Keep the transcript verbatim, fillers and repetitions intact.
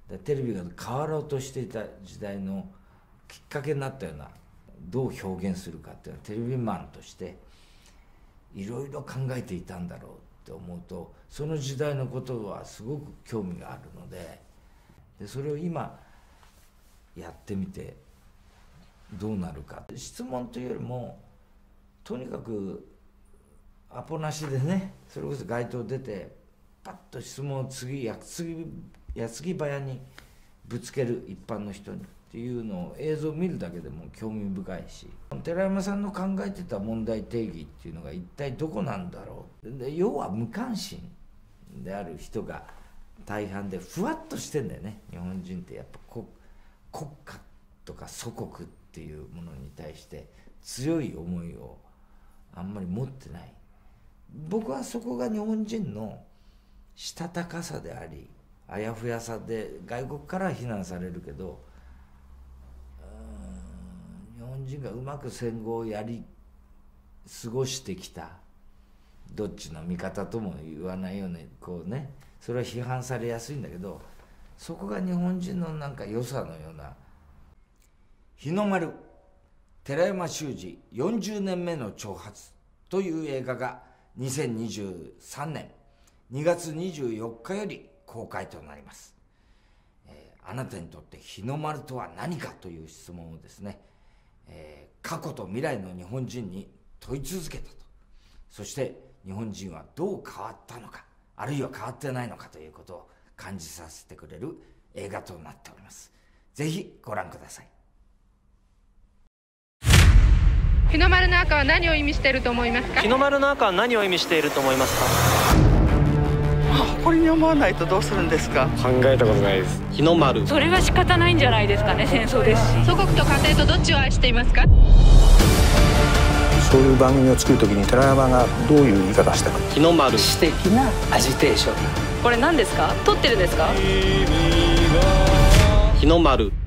でテレビが変わろうとしていた時代のきっかけになったような、どう表現するかっていうのはテレビマンとしていろいろ考えていたんだろうって思うと、その時代のことはすごく興味があるので、でそれを今やってみてどうなるか。質問というよりもとにかくアポなしでね、それこそ街頭出てパッと質問を次矢継ぎ矢継ぎ早にぶつける、一般の人にっていうのを映像を見るだけでも興味深いし、寺山さんの考えてた問題定義っていうのが一体どこなんだろう。で要は無関心である人が大半で、ふわっとしてんだよね日本人って。やっぱこ国家とか祖国っていうものに対して強い思いをあんまり持ってない。僕はそこが日本人のしたたかさであり、あやふやさで、外国から非難されるけど、日本人がうまく戦後をやり過ごしてきた、どっちの味方とも言わないようにこうね、それは批判されやすいんだけど、そこが日本人のなんか良さのような。日の丸寺山修司よんじゅうねんめの挑発という映画がにせんにじゅうさんねんにがつにじゅうよっかより公開となります。えー、あなたにとって日の丸とは何かという質問をですね、えー、過去と未来の日本人に問い続けたと。そして日本人はどう変わったのか、あるいは変わってないのかということを感じさせてくれる映画となっております。ぜひご覧ください。 日の丸の赤は何を意味していると思いますか？ 日の丸の赤は何を意味していると思いますか？ 誇りに思わないとどうするんですか？ 考えたことないです。 日の丸、 それは仕方ないんじゃないですかね。戦争ですし。 祖国と家庭とどっちを愛していますか？ そういう番組を作るときに寺山がどういう言い方したか。 日の丸、 私的なアジテーション。これ何ですか？撮ってるんですか？ 日の丸。